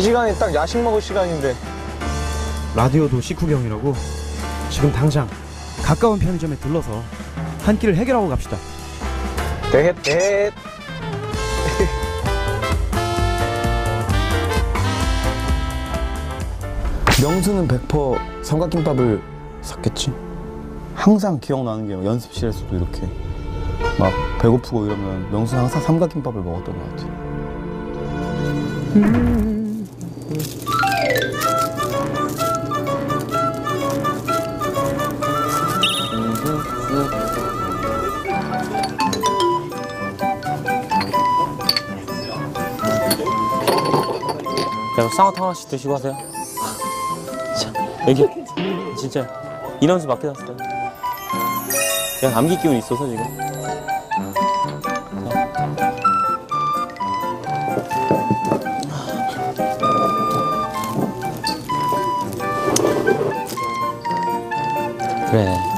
이 시간이 딱 야식 먹을 시간인데. 라디오도 식후경이라고 지금 당장 가까운 편의점에 들러서 한 끼를 해결하고 갑시다. 넷. 명수는 100% 삼각김밥을 샀겠지? 항상 기억나는 게 연습실에서도 이렇게 막 배고프고 이러면 명수는 항상 삼각김밥을 먹었던 것 같아. 그냥 쌍화탕 하나씩 드시고 하세요. 자, 여기 진짜 인원수 맡겨놨어요. 그냥 감기 기운이 있어서 지금. 그래.